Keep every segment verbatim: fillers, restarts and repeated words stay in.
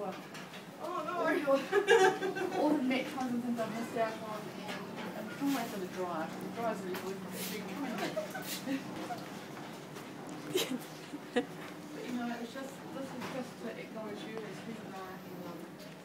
uh, Oh no! all, your, all the net tons and things I've missed out on, and I'm trying to wait for the dryer. The dryer's really good for it. But you know, it's just, this is just to acknowledge you as who you are and um,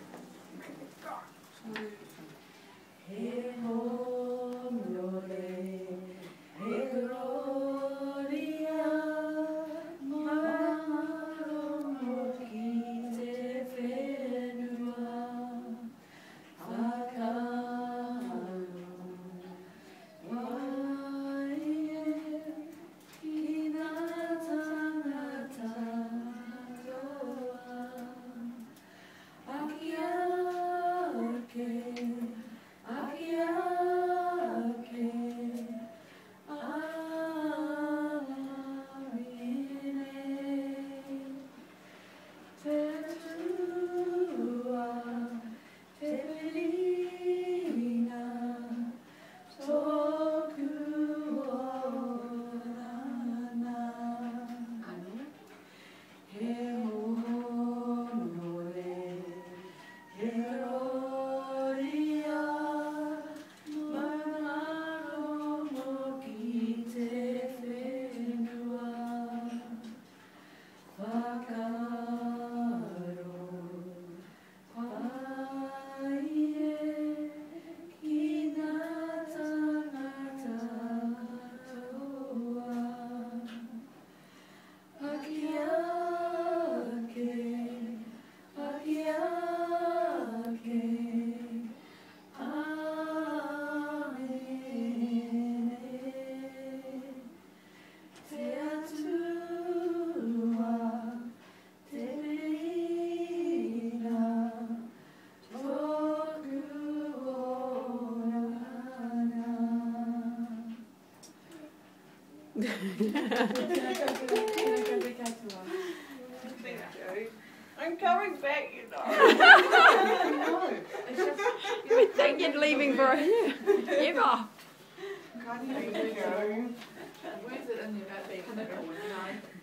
I'm coming back, you know. no, it's just, You would think you'd leaving for a year. Ever. can't even go. Where's it in there about being comfortable, you know?